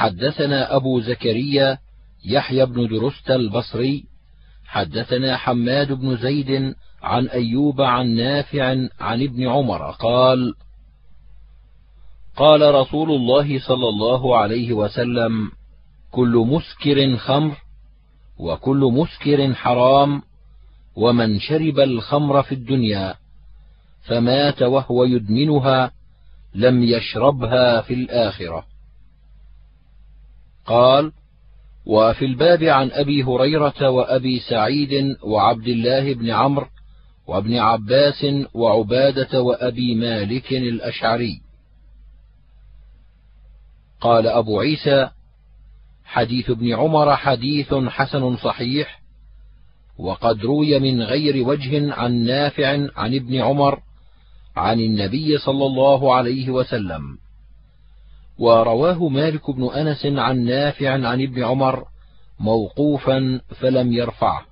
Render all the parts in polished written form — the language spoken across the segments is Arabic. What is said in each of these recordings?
حدثنا أبو زكريا يحيى بن درست البصري حدثنا حماد بن زيد عن أيوب عن نافع عن ابن عمر قال: قال رسول الله صلى الله عليه وسلم: كل مسكر خمر، وكل مسكر حرام، ومن شرب الخمر في الدنيا فمات وهو يدمنها لم يشربها في الآخرة. قال: وفي الباب عن أبي هريرة وأبي سعيد وعبد الله بن عمرو وابن عباس وعبادة وأبي مالك الأشعري. قال أبو عيسى: حديث ابن عمر حديث حسن صحيح، وقد روي من غير وجه عن نافع عن ابن عمر عن النبي صلى الله عليه وسلم، ورواه مالك بن أنس عن نافع عن ابن عمر موقوفا فلم يرفعه.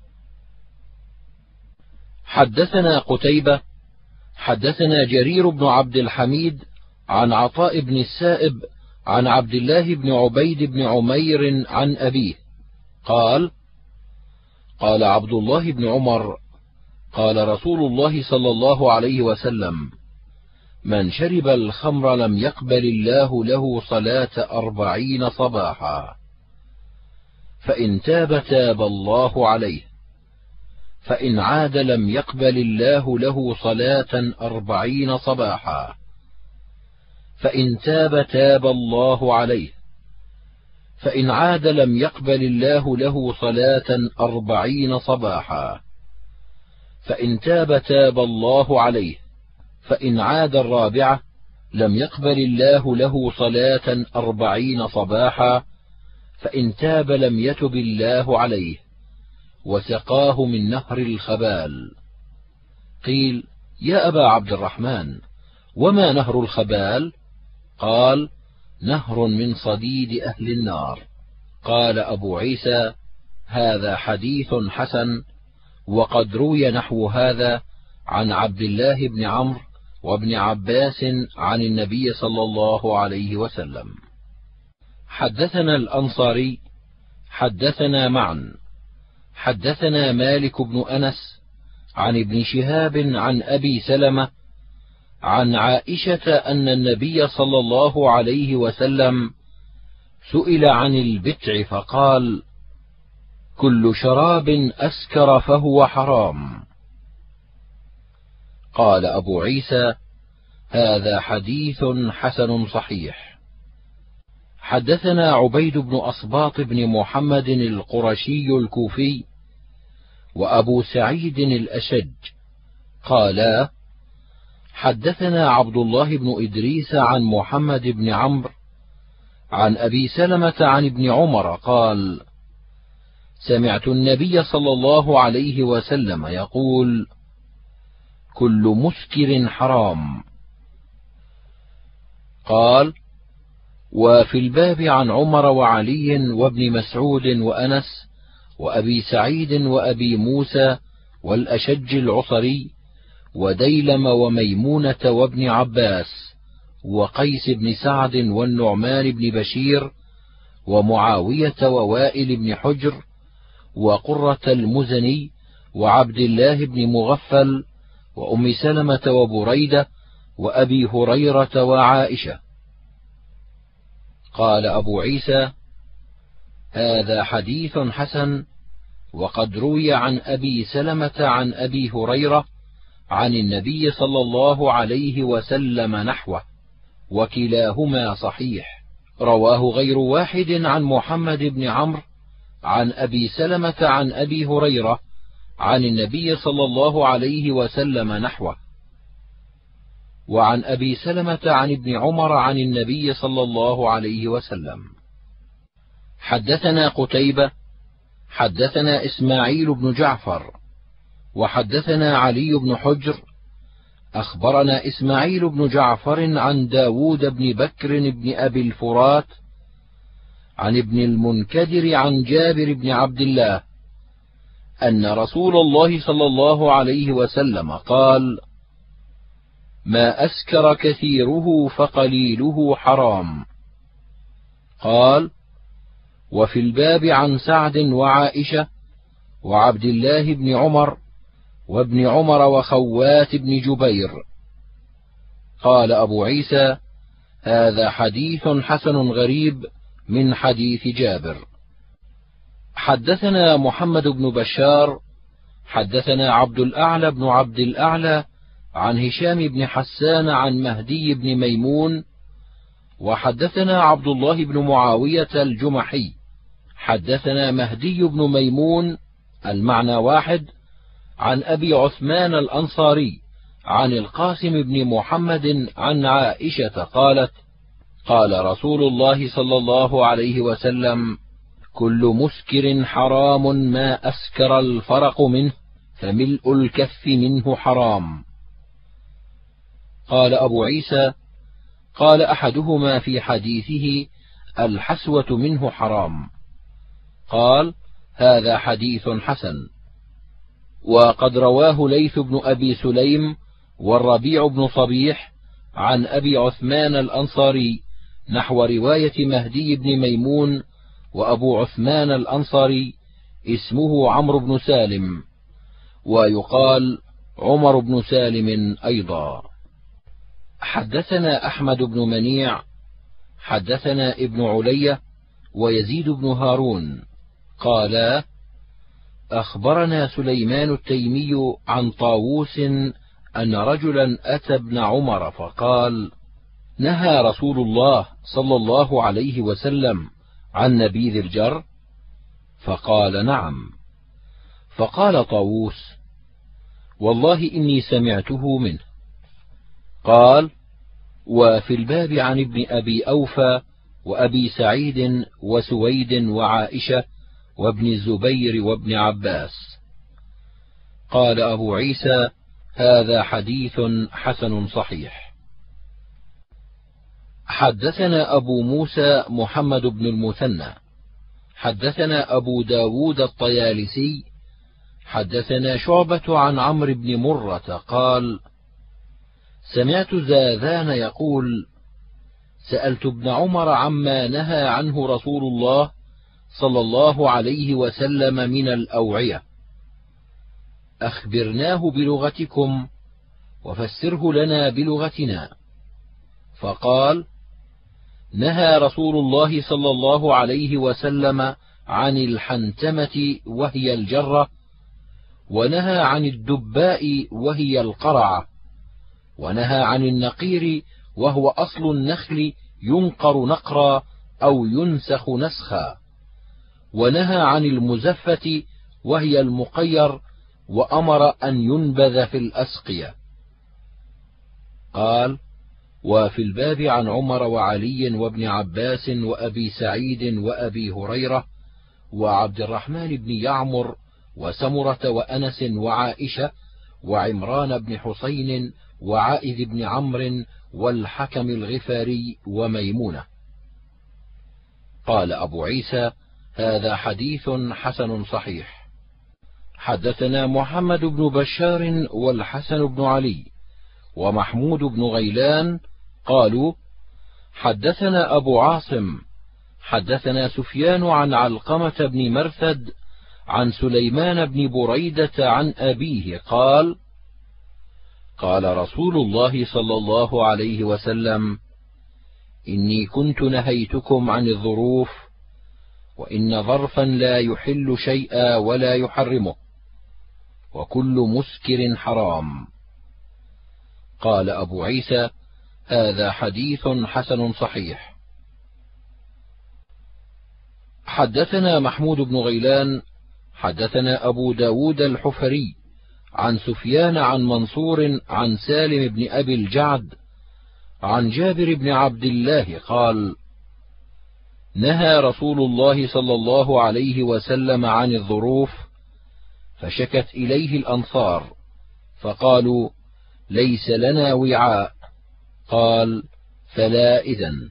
حدثنا قتيبة حدثنا جرير بن عبد الحميد عن عطاء بن السائب عن عبد الله بن عبيد بن عمير عن أبيه قال: قال عبد الله بن عمر: قال رسول الله صلى الله عليه وسلم: من شرب الخمر لم يقبل الله له صلاة 40 صباحا، فإن تاب تاب الله عليه، فإن عاد لم يقبل الله له صلاة 40 صباحا، فإن تاب تاب الله عليه، فإن عاد لم يقبل الله له صلاة 40 صباحا، فإن تاب تاب الله عليه، فإن عاد الرابعة لم يقبل الله له صلاة 40 صباحا، فإن تاب لم يتب الله عليه، وسقاه من نهر الخبال. قيل: يا أبا عبد الرحمن، وما نهر الخبال؟ قال: نهر من صديد أهل النار. قال أبو عيسى: هذا حديث حسن، وقد روي نحو هذا عن عبد الله بن عمرو وابن عباس عن النبي صلى الله عليه وسلم. حدثنا الأنصاري حدثنا معا حدثنا مالك بن أنس عن ابن شهاب عن أبي سلمة عن عائشة أن النبي صلى الله عليه وسلم سئل عن البتع فقال: كل شراب أسكر فهو حرام. قال أبو عيسى: هذا حديث حسن صحيح. حدثنا عبيد بن أصباط بن محمد القرشي الكوفي وأبو سعيد الأشج قالا: حدثنا عبد الله بن إدريس عن محمد بن عمرو عن أبي سلمة عن ابن عمر قال: سمعت النبي صلى الله عليه وسلم يقول: كل مسكر حرام. قال: وفي الباب عن عمر وعلي وابن مسعود وأنس وأبي سعيد وأبي موسى والأشج العصري وديلم وميمونة وابن عباس وقيس بن سعد والنعمان بن بشير ومعاوية ووائل بن حجر وقرة المزني وعبد الله بن مغفل وأم سلمة وبريدة وأبي هريرة وعائشة. قال أبو عيسى: هذا حديث حسن، وقد روي عن أبي سلمة عن أبي هريرة عن النبي صلى الله عليه وسلم نحوه، وكلاهما صحيح. رواه غير واحد عن محمد بن عمرو عن أبي سلمة عن أبي هريرة عن النبي صلى الله عليه وسلم نحوه، وعن أبي سلمة عن ابن عمر عن النبي صلى الله عليه وسلم. حدثنا قتيبة حدثنا إسماعيل بن جعفر وحدثنا علي بن حجر أخبرنا إسماعيل بن جعفر عن داود بن بكر بن أبي الفرات عن ابن المنكدر عن جابر بن عبد الله أن رسول الله صلى الله عليه وسلم قال: ما أسكر كثيره فقليله حرام. قال: وفي الباب عن سعد وعائشة وعبد الله بن عمر وابن عمر وخوات بن جبير. قال أبو عيسى: هذا حديث حسن غريب من حديث جابر. حدثنا محمد بن بشار حدثنا عبد الأعلى بن عبد الأعلى عن هشام بن حسان عن مهدي بن ميمون، وحدثنا عبد الله بن معاوية الجمحي حدثنا مهدي بن ميمون المعنى واحد عن أبي عثمان الأنصاري عن القاسم بن محمد عن عائشة قالت: قال رسول الله صلى الله عليه وسلم: كل مسكر حرام ما أسكر الفرق منه، فملء الكف منه حرام. قال أبو عيسى: قال أحدهما في حديثه: الحسوة منه حرام. قال: هذا حديث حسن. وقد رواه ليث بن أبي سليم والربيع بن صبيح عن أبي عثمان الأنصاري نحو رواية مهدي بن ميمون، وأبو عثمان الأنصاري اسمه عمرو بن سالم، ويقال عمر بن سالم أيضا. حدثنا أحمد بن منيع حدثنا ابن علية ويزيد بن هارون قالا: أخبرنا سليمان التيمي عن طاووس أن رجلا أتى ابن عمر فقال: نهى رسول الله صلى الله عليه وسلم عن نبيذ الجر؟ فقال: نعم. فقال طاووس: والله إني سمعته منه. قال: وفي الباب عن ابن أبي أوفى وأبي سعيد وسويد وعائشة وابن الزبير وابن عباس. قال أبو عيسى: هذا حديث حسن صحيح. حدثنا أبو موسى محمد بن المثنى حدثنا أبو داود الطيالسي حدثنا شعبة عن عمرو بن مرة قال: سمعت زاذان يقول: سألت ابن عمر عما نهى عنه رسول الله صلى الله عليه وسلم من الأوعية، أخبرناه بلغتكم وفسره لنا بلغتنا. فقال: نهى رسول الله صلى الله عليه وسلم عن الحنتمة وهي الجرة، ونهى عن الدباء وهي القرعة، ونهى عن النقير وهو أصل النخل ينقر نقرا أو ينسخ نسخا، ونهى عن المزفة وهي المقير، وأمر أن ينبذ في الأسقية. قال: وفي الباب عن عمر وعلي وابن عباس وأبي سعيد وأبي هريرة وعبد الرحمن بن يعمر وسمرة وأنس وعائشة وعمران بن حسين وعائذ بن عمرو والحكم الغفاري وميمونة. قال أبو عيسى: هذا حديث حسن صحيح. حدثنا محمد بن بشار والحسن بن علي ومحمود بن غيلان قالوا: حدثنا أبو عاصم حدثنا سفيان عن علقمة بن مرثد عن سليمان بن بريدة عن أبيه قال: قال رسول الله صلى الله عليه وسلم: إني كنت نهيتكم عن الظروف، وإن ظرفا لا يحل شيئا ولا يحرمه، وكل مسكر حرام. قال أبو عيسى: هذا حديث حسن صحيح. حدثنا محمود بن غيلان حدثنا أبو داود الحفري عن سفيان عن منصور عن سالم بن أبي الجعد عن جابر بن عبد الله قال: نهى رسول الله صلى الله عليه وسلم عن الظروف، فشكت إليه الأنصار فقالوا: ليس لنا وعاء. قال: فلا إذن.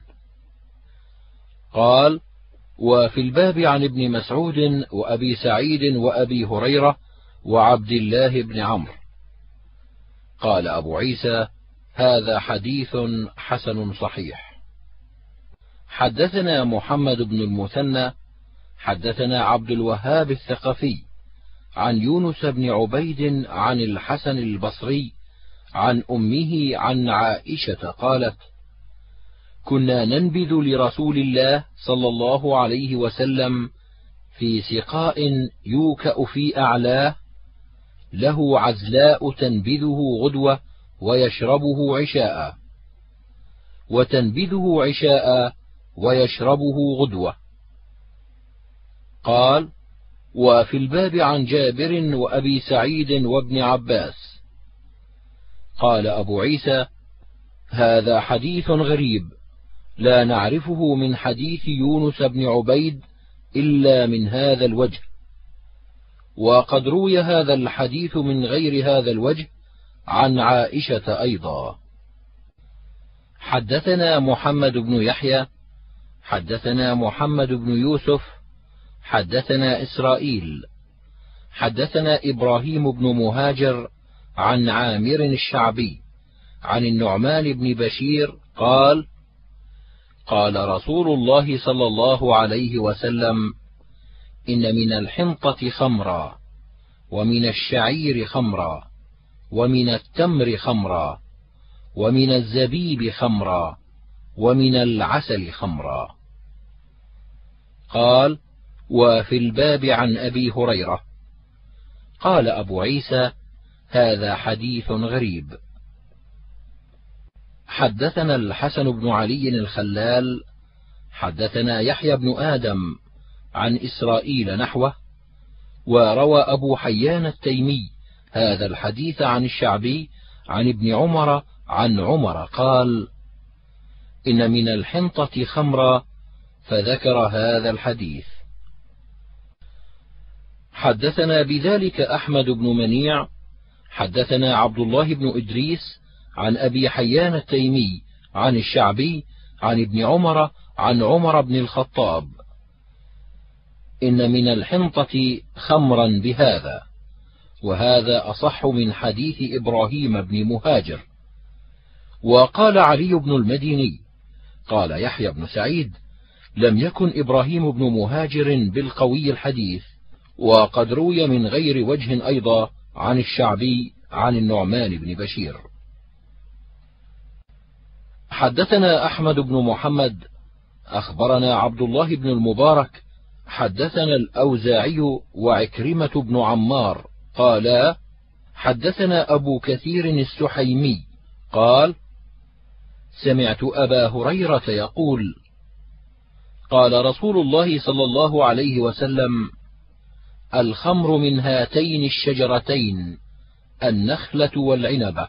قال: وفي الباب عن ابن مسعود وأبي سعيد وأبي هريرة وعبد الله بن عمرو. قال أبو عيسى: هذا حديث حسن صحيح. حدثنا محمد بن المثنى حدثنا عبد الوهاب الثقفي عن يونس بن عبيد عن الحسن البصري عن أمه عن عائشة قالت: كنا ننبذ لرسول الله صلى الله عليه وسلم في سقاء يوكأ في أعلاه، له عزلاء تنبذه غدوة ويشربه عشاء، وتنبذه عشاء ويشربه غدوة. قال: وفي الباب عن جابر وأبي سعيد وابن عباس. قال أبو عيسى: هذا حديث غريب لا نعرفه من حديث يونس بن عبيد إلا من هذا الوجه، وقد روي هذا الحديث من غير هذا الوجه عن عائشة أيضا. حدثنا محمد بن يحيى حدثنا محمد بن يوسف حدثنا إسرائيل حدثنا إبراهيم بن مهاجر عن عامر الشعبي عن النعمان بن بشير قال: قال رسول الله صلى الله عليه وسلم: إن من الحنطة خمرا، ومن الشعير خمرا، ومن التمر خمرا، ومن الزبيب خمرا، ومن العسل خمرا. قال: وفي الباب عن أبي هريرة. قال أبو عيسى: هذا حديث غريب. حدثنا الحسن بن علي الخلال حدثنا يحيى بن آدم عن إسرائيل نحوه، وروى أبو حيان التيمي هذا الحديث عن الشعبي عن ابن عمر عن عمر قال: إن من الحنطة خمرا، فذكر هذا الحديث. حدثنا بذلك أحمد بن منيع حدثنا عبد الله بن إدريس عن أبي حيان التيمي عن الشعبي عن ابن عمر عن عمر بن الخطاب: إن من الحنطة خمرا بهذا، وهذا أصح من حديث إبراهيم بن مهاجر. وقال علي بن المديني: قال يحيى بن سعيد: لم يكن إبراهيم بن مهاجر بالقوي الحديث، وقد روي من غير وجه أيضا عن الشعبي عن النعمان بن بشير. حدثنا أحمد بن محمد أخبرنا عبد الله بن المبارك حدثنا الأوزاعي وعكرمة بن عمار قالا: حدثنا أبو كثير السحيمي قال: سمعت أبا هريرة يقول: قال رسول الله صلى الله عليه وسلم: الخمر من هاتين الشجرتين، النخلة والعنبة.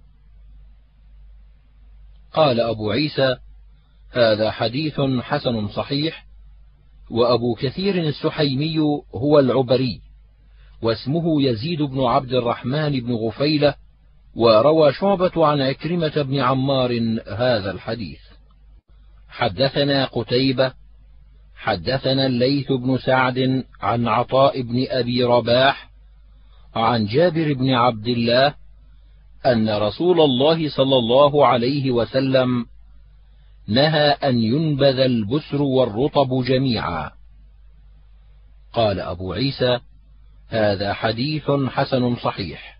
قال أبو عيسى: هذا حديث حسن صحيح. وأبو كثير السحيمي هو العبري، واسمه يزيد بن عبد الرحمن بن غفيلة، وروى شعبة عن عكرمة بن عمار هذا الحديث. حدثنا قتيبة حدثنا الليث بن سعد عن عطاء بن أبي رباح عن جابر بن عبد الله أن رسول الله صلى الله عليه وسلم نهى أن ينبذ البسر والرطب جميعا. قال أبو عيسى: هذا حديث حسن صحيح.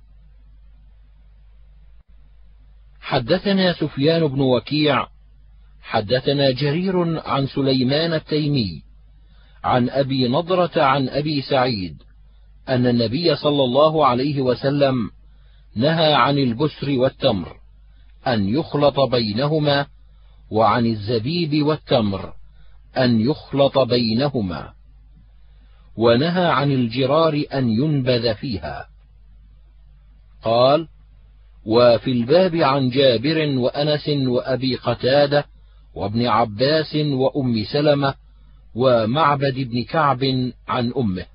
حدثنا سفيان بن وكيع حدثنا جرير عن سليمان التيمي عن أبي نضرة عن أبي سعيد أن النبي صلى الله عليه وسلم نهى عن البسر والتمر أن يخلط بينهما، وعن الزبيب والتمر أن يخلط بينهما، ونهى عن الجرار أن ينبذ فيها. قال: وفي الباب عن جابر وأنس وأبي قتادة وابن عباس وأم سلمة ومعبد بن كعب عن أمه.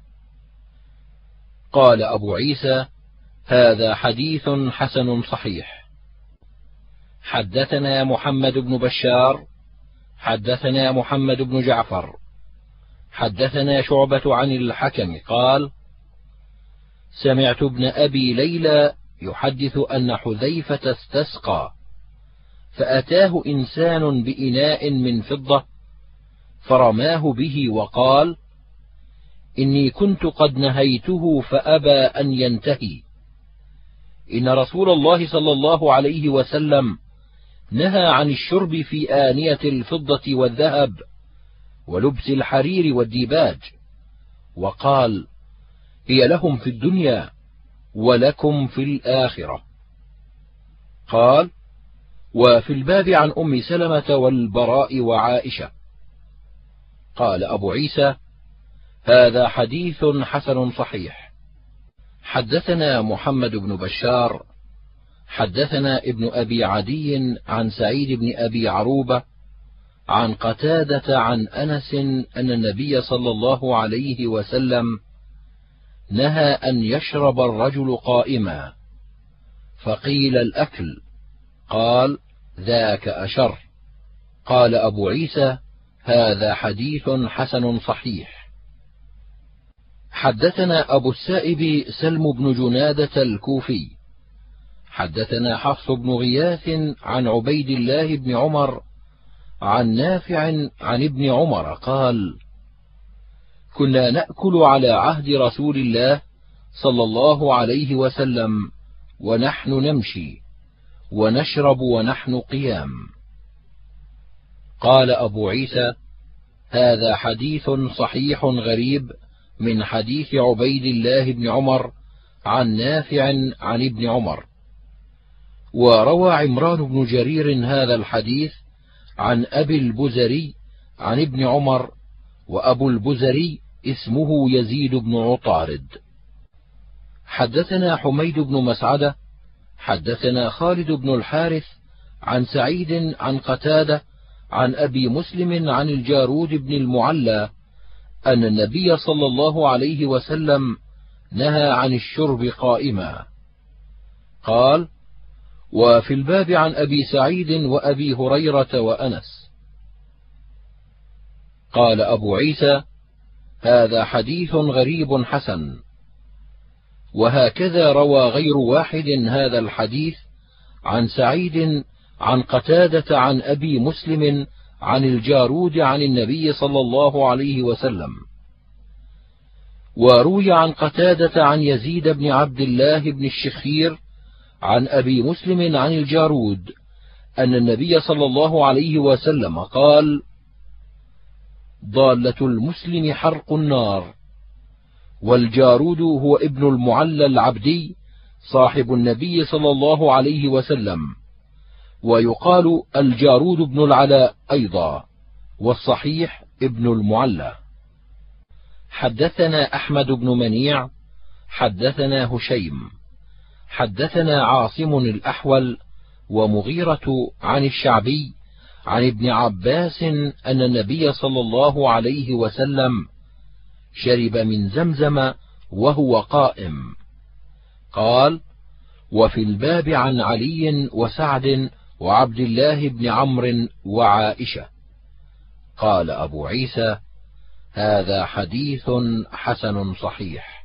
قال أبو عيسى: هذا حديث حسن صحيح. حدثنا محمد بن بشار حدثنا محمد بن جعفر حدثنا شعبة عن الحكم قال: سمعت ابن أبي ليلى يحدث أن حذيفة استسقى، فأتاه إنسان بإناء من فضة فرماه به وقال: إني كنت قد نهيته فأبى أن ينتهي. إن رسول الله صلى الله عليه وسلم نهى عن الشرب في آنية الفضة والذهب ولبس الحرير والديباج، وقال: هي لهم في الدنيا ولكم في الآخرة. قال: وفي الباب عن أم سلمة والبراء وعائشة. قال أبو عيسى: هذا حديث حسن صحيح. حدثنا محمد بن بشار حدثنا ابن أبي عدي عن سعيد بن أبي عروبة عن قتادة عن أنس أن النبي صلى الله عليه وسلم نهى أن يشرب الرجل قائما، فقيل: الأكل؟ قال: ذاك أشر. قال أبو عيسى: هذا حديث حسن صحيح. حدثنا أبو السائب سلم بن جنادة الكوفي حدثنا حفص بن غياث عن عبيد الله بن عمر عن نافع عن ابن عمر قال: كنا نأكل على عهد رسول الله صلى الله عليه وسلم ونحن نمشي، ونشرب ونحن قيام. قال أبو عيسى: هذا حديث صحيح غريب من حديث عبيد الله بن عمر عن نافع عن ابن عمر. وروى عمران بن جرير هذا الحديث عن أبي البزري عن ابن عمر، وأبو البزري اسمه يزيد بن عطارد. حدثنا حميد بن مسعدة حدثنا خالد بن الحارث عن سعيد عن قتادة عن أبي مسلم عن الجارود بن المعلى أن النبي صلى الله عليه وسلم نهى عن الشرب قائما. قال: وفي الباب عن أبي سعيد وأبي هريرة وأنس. قال أبو عيسى: هذا حديث غريب حسن. وهكذا روى غير واحد هذا الحديث عن سعيد عن قتادة عن أبي مسلم عن الجارود عن النبي صلى الله عليه وسلم. وروي عن قتادة عن يزيد بن عبد الله بن الشخير عن أبي مسلم عن الجارود أن النبي صلى الله عليه وسلم قال: ضالة المسلم حرق النار. والجارود هو ابن المعلى العبدي صاحب النبي صلى الله عليه وسلم، ويقال الجارود بن العلاء أيضا، والصحيح ابن المعلى. حدثنا أحمد بن منيع حدثنا هشيم حدثنا عاصم الأحول ومغيرة عن الشعبي عن ابن عباس أن النبي صلى الله عليه وسلم شرب من زمزم وهو قائم. قال: وفي الباب عن علي وسعد وعبد الله بن عمرو وعائشة. قال أبو عيسى: هذا حديث حسن صحيح.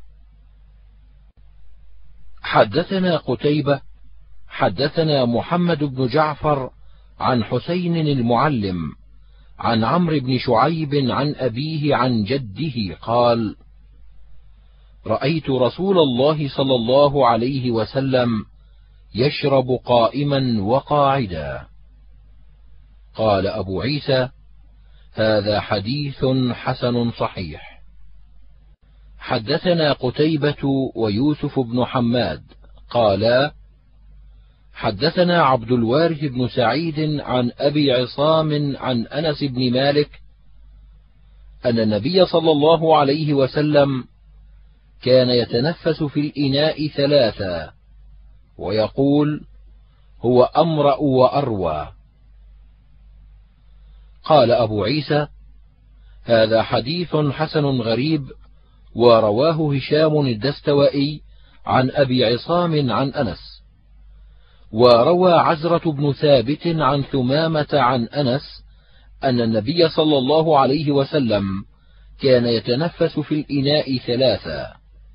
حدثنا قتيبة حدثنا محمد بن جعفر عن حسين المعلم عن عمرو بن شعيب عن أبيه عن جده قال: رأيت رسول الله صلى الله عليه وسلم يشرب قائما وقاعدا. قال أبو عيسى: هذا حديث حسن صحيح. حدثنا قتيبة ويوسف بن حماد قالا: حدثنا عبد الوارث بن سعيد عن أبي عصام عن أنس بن مالك أن النبي صلى الله عليه وسلم كان يتنفس في الإناء ثلاثا ويقول: هو أمرأ وأروى. قال أبو عيسى: هذا حديث حسن غريب. ورواه هشام الدستوائي عن أبي عصام عن أنس. وروى عزرة بن ثابت عن ثمامة عن أنس أن النبي صلى الله عليه وسلم كان يتنفس في الإناء ثلاثا.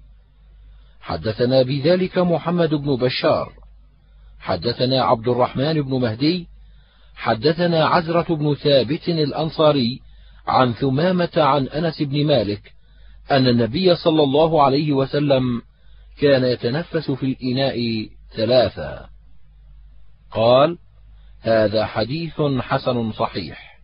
حدثنا بذلك محمد بن بشار حدثنا عبد الرحمن بن مهدي حدثنا عزرة بن ثابت الأنصاري عن ثمامة عن أنس بن مالك أن النبي صلى الله عليه وسلم كان يتنفس في الإناء 3. قال: هذا حديث حسن صحيح.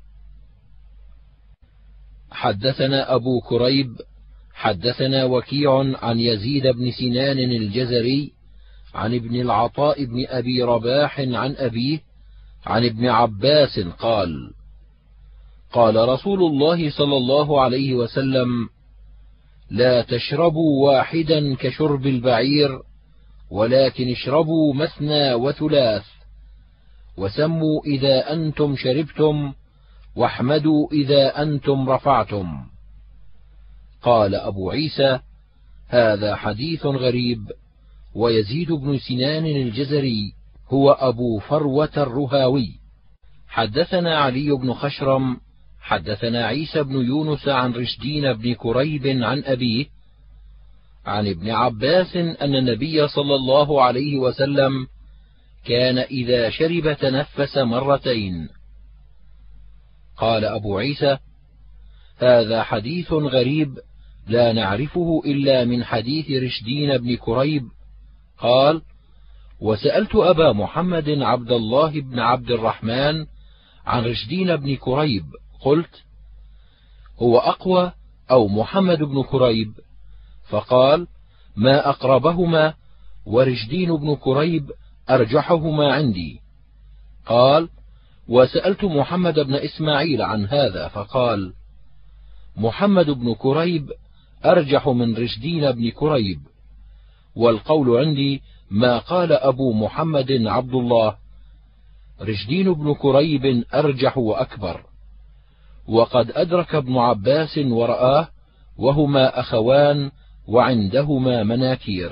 حدثنا أبو كريب حدثنا وكيع عن يزيد بن سنان الجزري عن ابن العطاء بن أبي رباح عن أبيه عن ابن عباس قال: قال رسول الله صلى الله عليه وسلم: لا تشربوا واحدا كشرب البعير، ولكن اشربوا مثنى وثلاث، وسموا إذا أنتم شربتم، واحمدوا إذا أنتم رفعتم. قال أبو عيسى: هذا حديث غريب. ويزيد بن سنان الجزري هو أبو فروة الرهاوي. حدثنا علي بن خشرم حدثنا عيسى بن يونس عن رشدين بن كريب عن أبيه عن ابن عباس أن النبي صلى الله عليه وسلم كان إذا شرب تنفس 2 مرات. قال أبو عيسى: هذا حديث غريب لا نعرفه إلا من حديث رشدين بن كريب. قال: وسألت أبا محمد عبد الله بن عبد الرحمن عن رشدين بن كريب، قلت: هو أقوى أو محمد بن كريب؟ فقال: ما أقربهما، ورشدين بن كريب أرجحهما عندي. قال: وسألت محمد بن إسماعيل عن هذا، فقال: محمد بن كريب أرجح من رشدين بن كريب، والقول عندي ما قال أبو محمد عبد الله: رشدين بن كريب أرجح وأكبر. وقد أدرك ابن عباس ورآه، وهما أخوان وعندهما مناكير.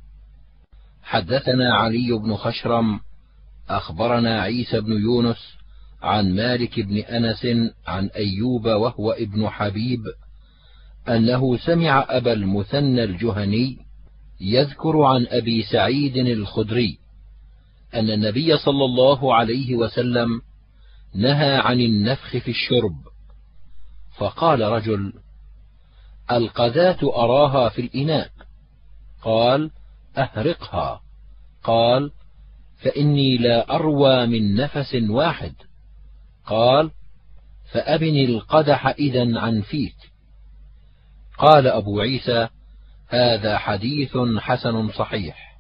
حدثنا علي بن خشرم أخبرنا عيسى بن يونس عن مالك بن أنس عن أيوب وهو ابن حبيب أنه سمع أبا المثنى الجهني يذكر عن أبي سعيد الخدري أن النبي صلى الله عليه وسلم نهى عن النفخ في الشرب. فقال رجل: القذاة أراها في الإناء. قال: أهرقها. قال: فإني لا أروى من نفس واحد. قال: فأبن القدح إذن عن فيك. قال أبو عيسى: هذا حديث حسن صحيح.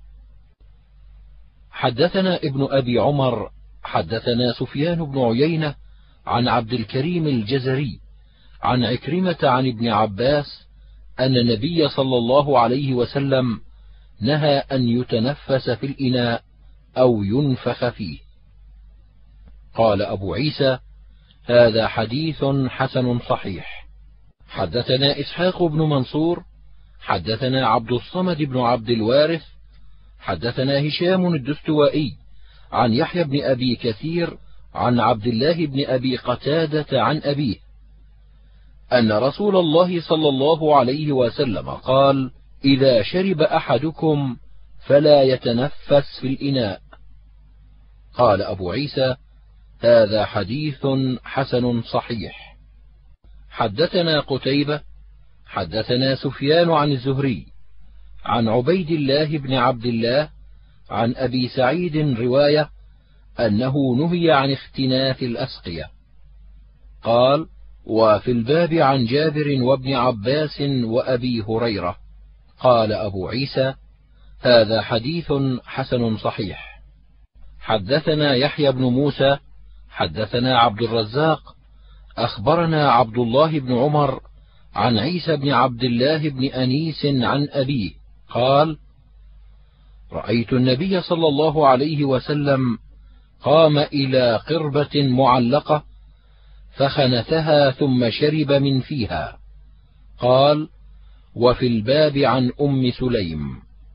حدثنا ابن أبي عمر حدثنا سفيان بن عيينة عن عبد الكريم الجزري عن عكرمة عن ابن عباس أن النبي صلى الله عليه وسلم نهى أن يتنفس في الإناء أو ينفخ فيه. قال أبو عيسى: هذا حديث حسن صحيح. حدثنا إسحاق بن منصور حدثنا عبد الصمد بن عبد الوارث حدثنا هشام الدستوائي عن يحيى بن أبي كثير عن عبد الله بن أبي قتادة عن أبيه أن رسول الله صلى الله عليه وسلم قال: إذا شرب أحدكم فلا يتنفس في الإناء. قال أبو عيسى: هذا حديث حسن صحيح. حدثنا قتيبة حدثنا سفيان عن الزهري عن عبيد الله بن عبد الله عن أبي سعيد رواية أنه نهي عن اختناث الأسقية. قال: وفي الباب عن جابر وابن عباس وأبي هريرة. قال أبو عيسى: هذا حديث حسن صحيح. حدثنا يحيى بن موسى حدثنا عبد الرزاق أخبرنا عبد الله بن عمر عن عيسى بن عبد الله بن أنيس عن أبيه قال: رأيت النبي صلى الله عليه وسلم قام إلى قربة معلقة فخنثها ثم شرب من فيها. قال: وفي الباب عن أم سليم.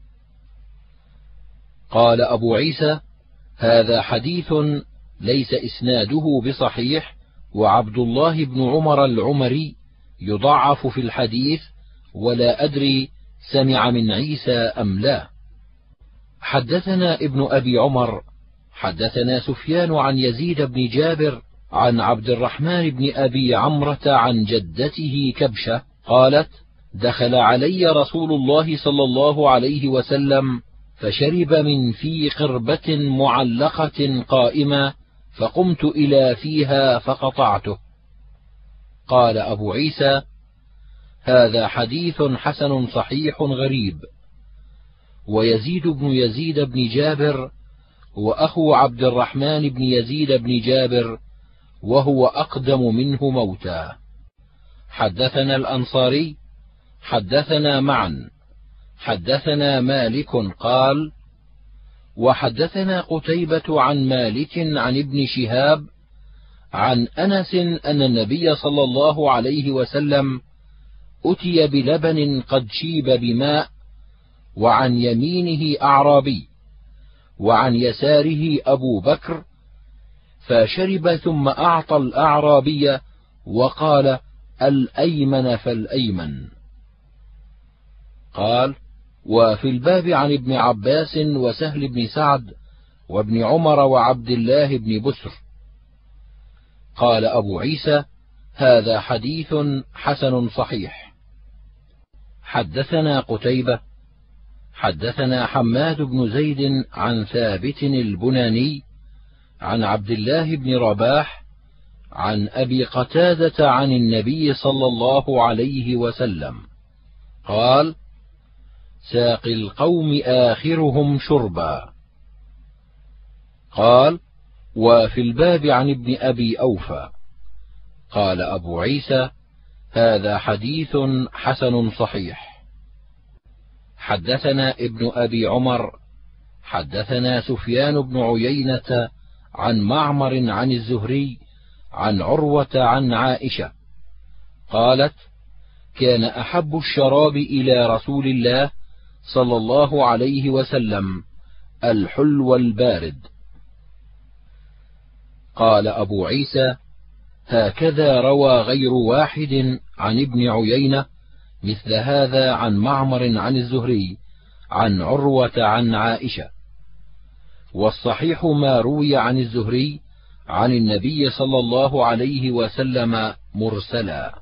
قال أبو عيسى: هذا حديث ليس إسناده بصحيح، وعبد الله بن عمر العمري يضعف في الحديث، ولا أدري سمع من عيسى أم لا. حدثنا ابن أبي عمر حدثنا سفيان عن يزيد بن جابر عن عبد الرحمن بن أبي عمرة عن جدته كبشة قالت: دخل علي رسول الله صلى الله عليه وسلم فشرب من في قربة معلقة قائمة، فقمت إلى فيها فقطعته. قال أبو عيسى: هذا حديث حسن صحيح غريب. ويزيد بن يزيد بن جابر وأخو عبد الرحمن بن يزيد بن جابر، وهو أقدم منه موتا. حدثنا الأنصاري حدثنا معا حدثنا مالك قال: وحدثنا قتيبة عن مالك عن ابن شهاب عن أنس أن النبي صلى الله عليه وسلم أتي بلبن قد شيب بماء، وعن يمينه أعرابي وعن يساره أبو بكر، فشرب ثم أعطى الأعرابي وقال: الأيمن فالأيمن. قال: وفي الباب عن ابن عباس وسهل بن سعد وابن عمر وعبد الله بن بسر. قال أبو عيسى: هذا حديث حسن صحيح. حدثنا قتيبة حدثنا حماد بن زيد عن ثابت البناني عن عبد الله بن رباح عن أبي قتادة عن النبي صلى الله عليه وسلم قال: ساقي القوم آخرهم شربا. قال: وفي الباب عن ابن أبي أوفى. قال أبو عيسى: هذا حديث حسن صحيح. حدثنا ابن أبي عمر حدثنا سفيان بن عيينة عن معمر عن الزهري عن عروة عن عائشة قالت: كان أحب الشراب إلى رسول الله صلى الله عليه وسلم الحلو البارد. قال أبو عيسى: هكذا روى غير واحد عن ابن عيينة مثل هذا عن معمر عن الزهري عن عروة عن عائشة، والصحيح ما روي عن الزهري عن النبي صلى الله عليه وسلم مرسلا.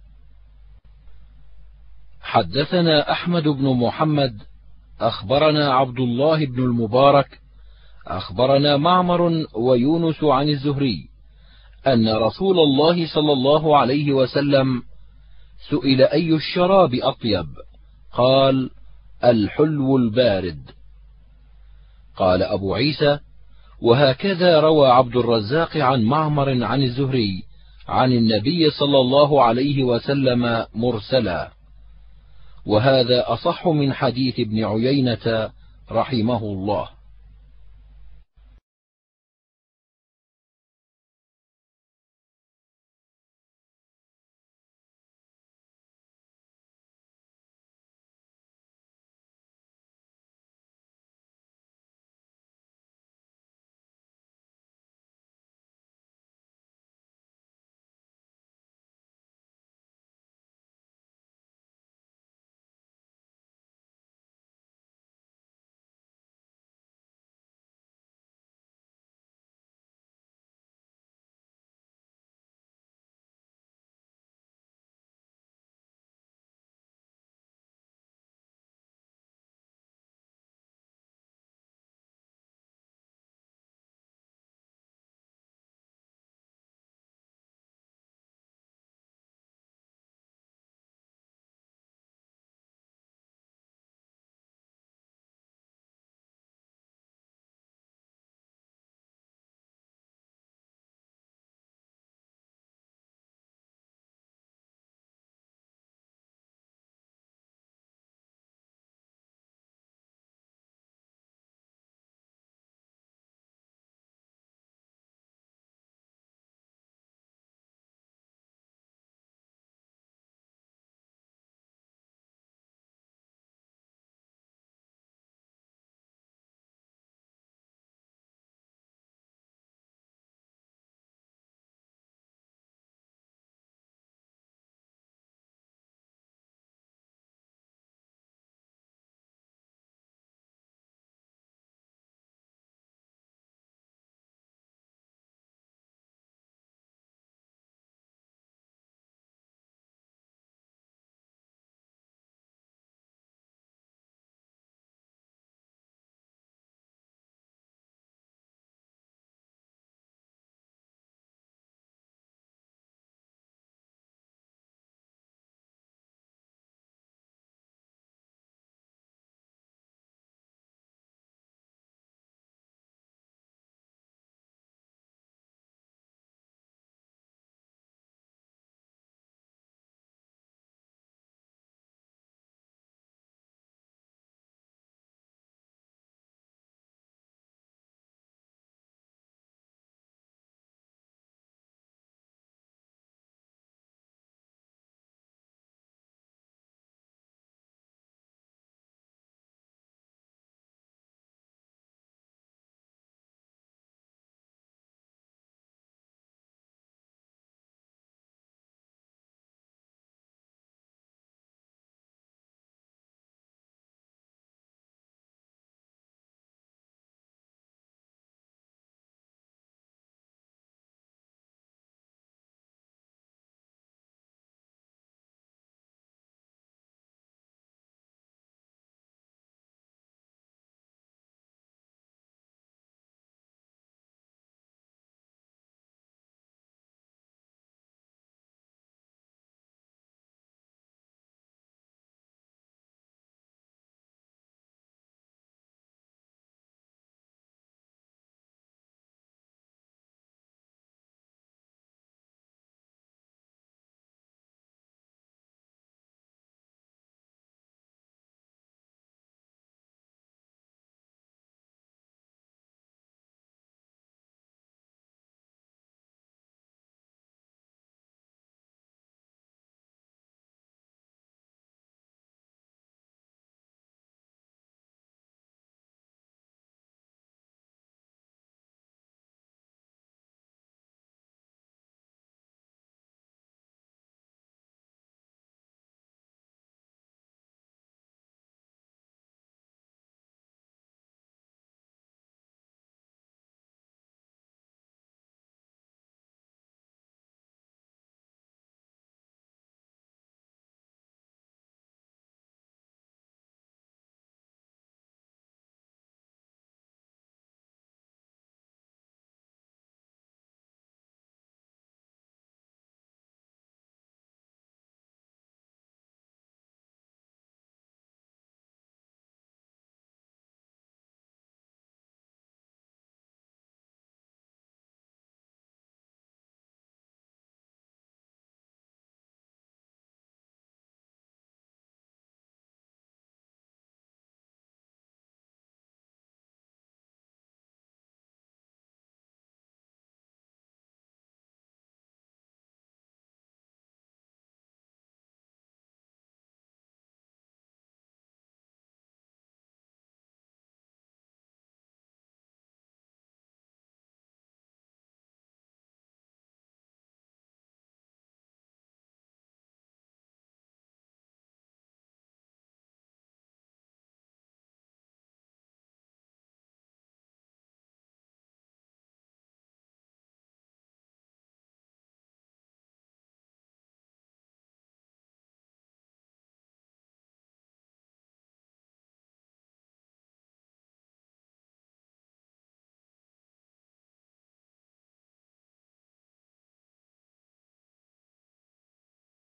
حدثنا أحمد بن محمد أخبرنا عبد الله بن المبارك أخبرنا معمر ويونس عن الزهري أن رسول الله صلى الله عليه وسلم سئل: أي الشراب أطيب؟ قال: الحلو البارد. قال أبو عيسى: وهكذا روى عبد الرزاق عن معمر عن الزهري عن النبي صلى الله عليه وسلم مرسلا، وهذا أصح من حديث ابن عيينة رحمه الله.